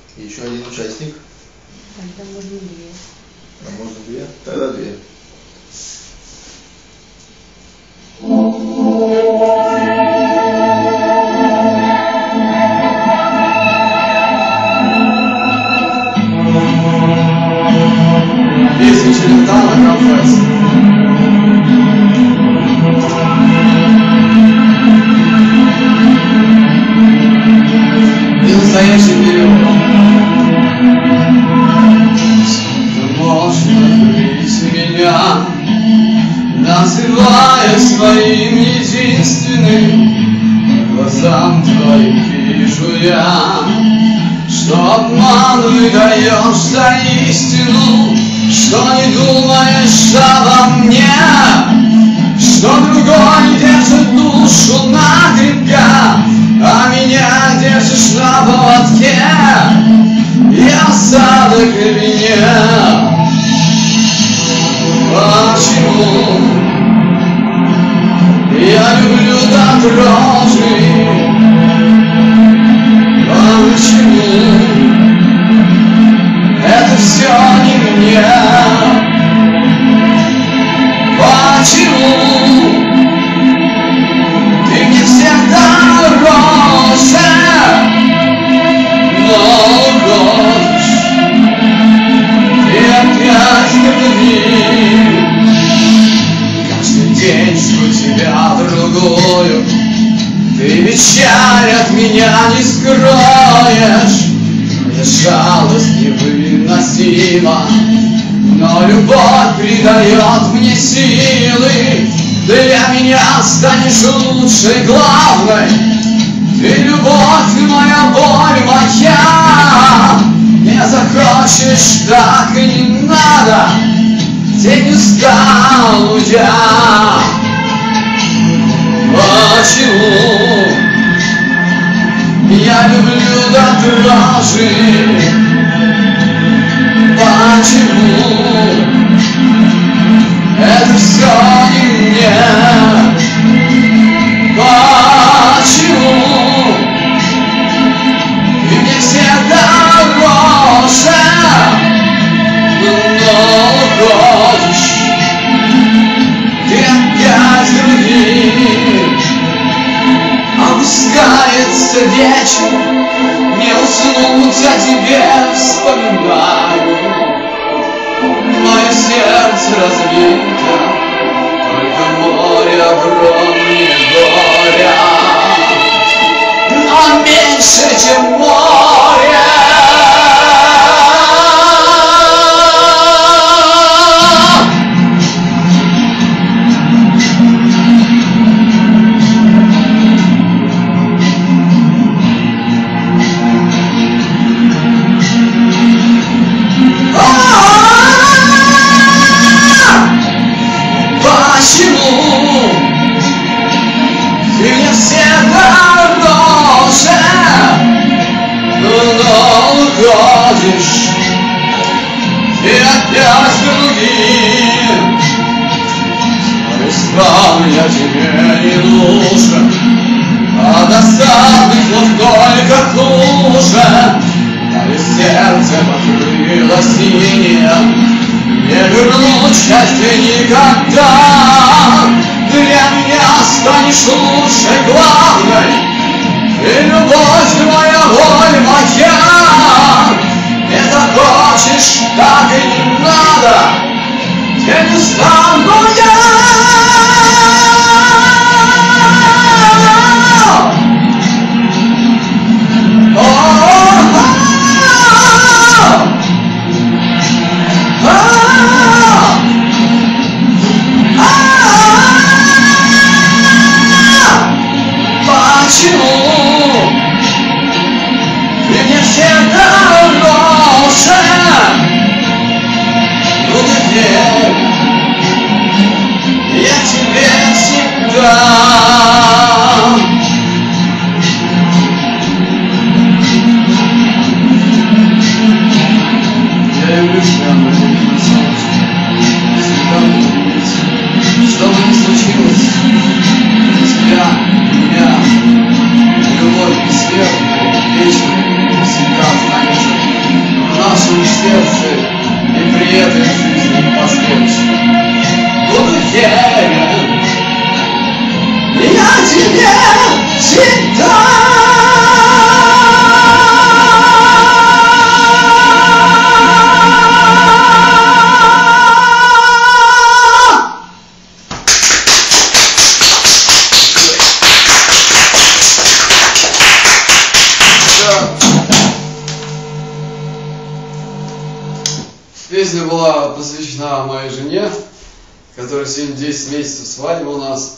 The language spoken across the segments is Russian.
И еще один участник. Тогда можно две. А можно две? Тогда две. Песня Челентана «Конфесс». И настоящий период. Можно любить меня, называя своим единственным. Глазам твоим вижу я, что обман выдаешь за истину, что не думаешь обо мне, что другой держит душу на крепках, а меня держишь на поводке. Я осадок в вине. Почему я люблю до дрожи? Почему это все не мне? Почему ты мне всегда дороже, но уходишь и опять говоришь? Каждый день жду тебя другую, ты печаль от меня не скроешь. Моя жалость невыносима, но любовь придает мне силы. Для меня станешь лучшей, главной. Ты любовь, моя боль моя. Не захочешь, так и не надо. День устал я. Почему я люблю до дрожи? Почему это все не мне? Почему ты мне всегда дороже, но уходишь ты опять другим? Опускается вечер, не уснуть, а тебе вспоминаю. Мое сердце разбито, только море огромнее горя, но меньше, чем море. Почему ты мне всегда дороже, но уходишь и опять другим? Сам я тебе не нужен, а досадных вот только хуже. Мое сердце покрыло синим, не вернуть счастье никогда. Для меня станешь лучшей, главной. Ты любовь моя, боль моя. Не захочешь, так и не надо. Я не стану я. Песня была посвящена моей жене, которая сегодня 10 месяцев свадьбы у нас.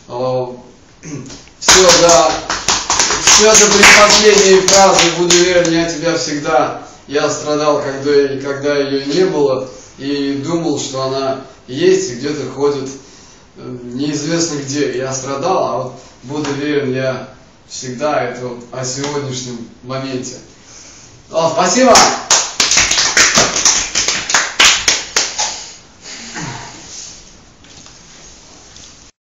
Все, да. Все это предпоследние фразы «Буду верен я тебя всегда». Я страдал, когда ее не было, и думал, что она есть и где-то ходит, неизвестно где. Я страдал, а вот «Буду верен я всегда» — это вот о сегодняшнем моменте. Спасибо!